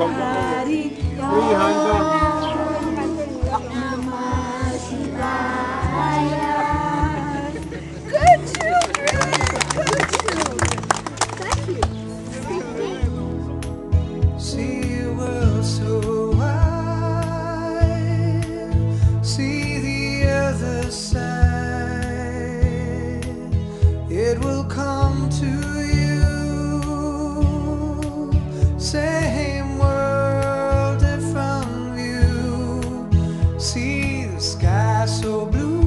Good children! Good children! Thank you. See a world so wide, see the other side. It will come to you. Same world, different view. See the sky so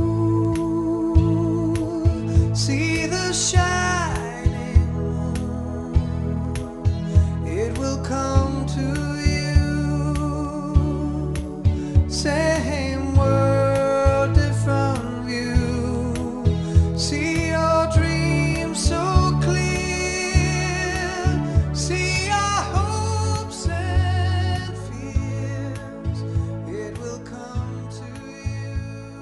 blue. See the shining moon. It will come to you. Same world, different view. See your dreams so clear. See our hopes and fears. It will come to you.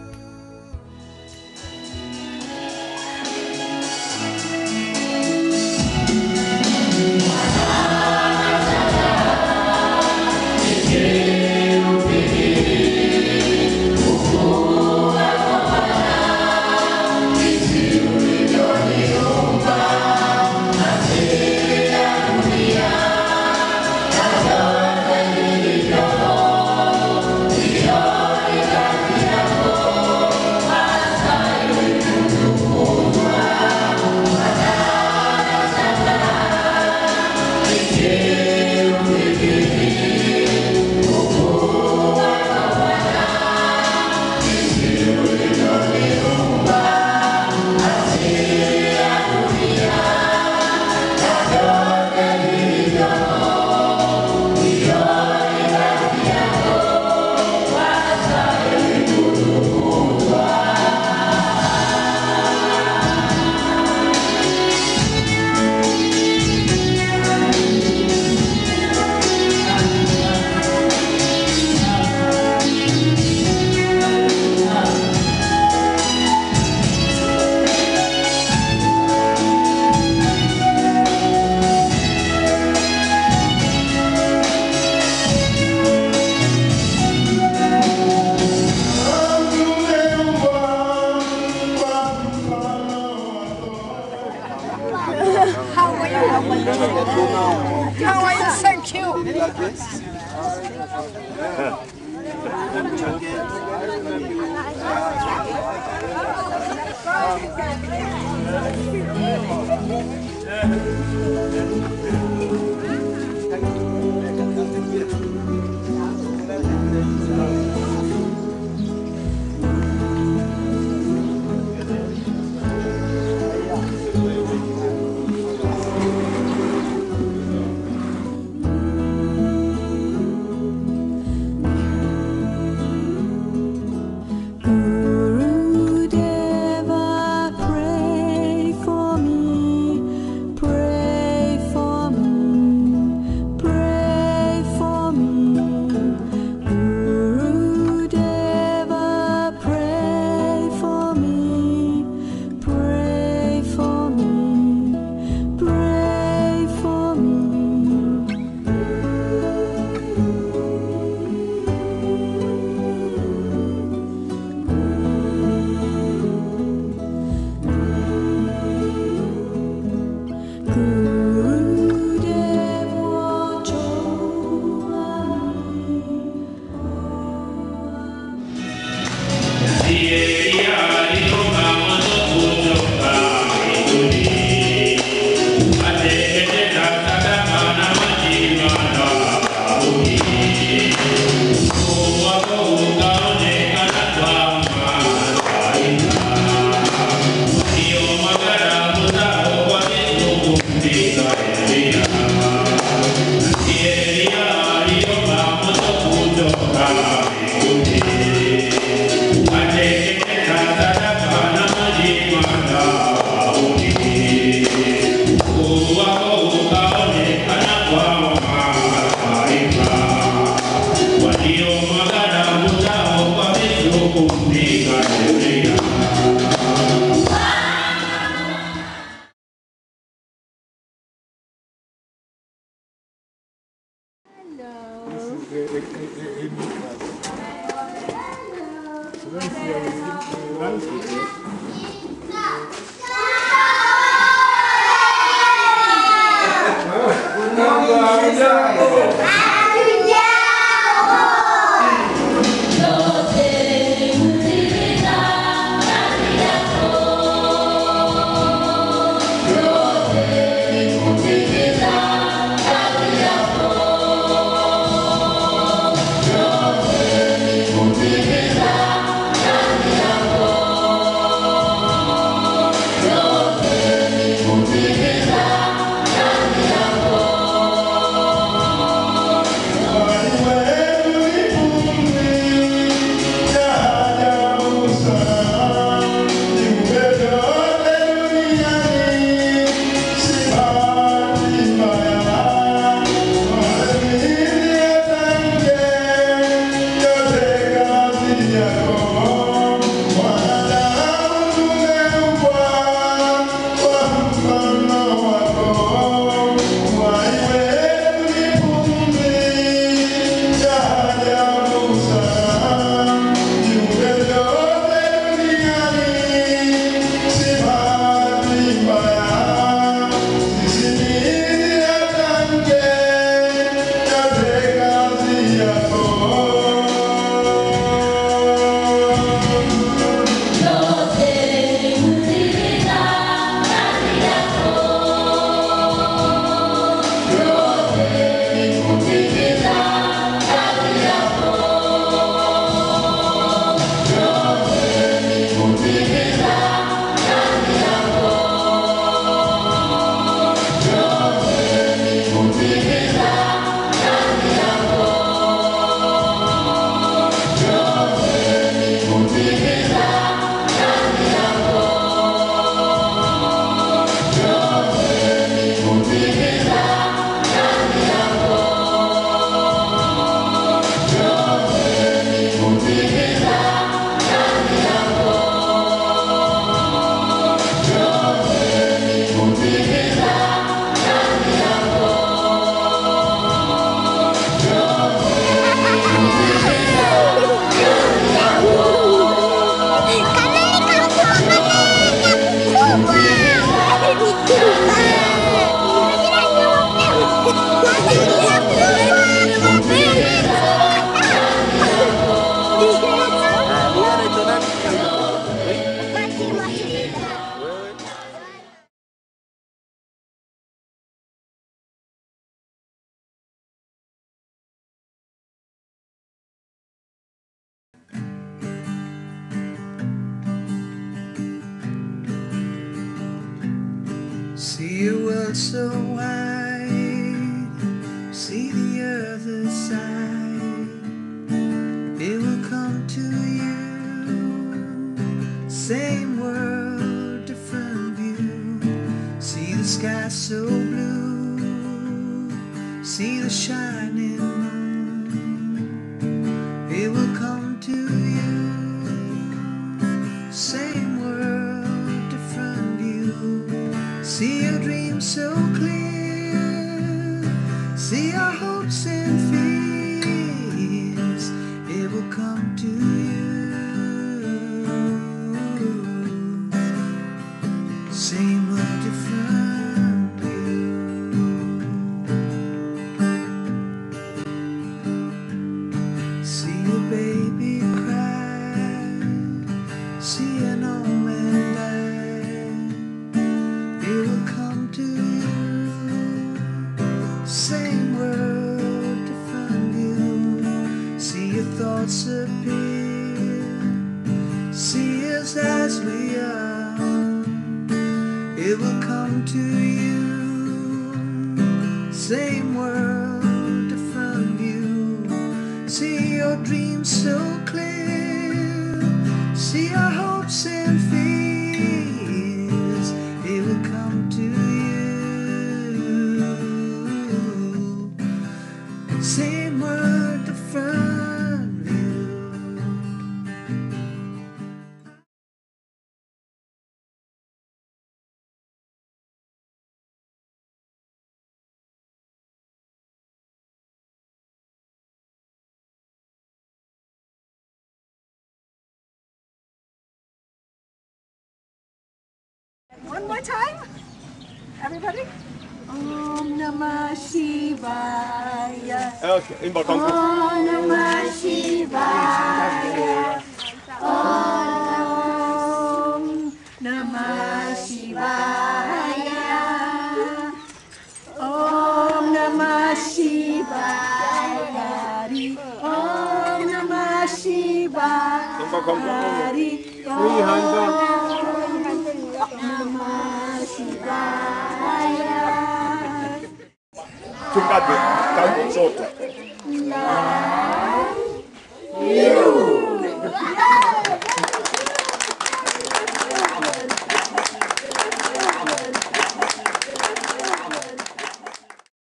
How are you? How are you? So cute. Hello. See a world so wide, see the other side. It will come to you, same world, different view. See the sky so blue, see the shining moon. It will come to you, same world, different view. See your dreams so clear, see our hopes and fears. It will come to you, same world, different view. See a baby cry, see an old man die. It will come to you, same world, different view. See your thoughts appear, see us as we are. It will come to you, same world, different view. See your dreams so clear, see our hopes and fears. It will come to you, same world, different view. One more time. Everybody. Om Namah Shivaya. Okay, important. Om Namah Shivaya. Om Namah Shivaya. Om Namah Shivaya. Om Namah Shivaya. Namah Shivaya. Chungaji, tangu sote.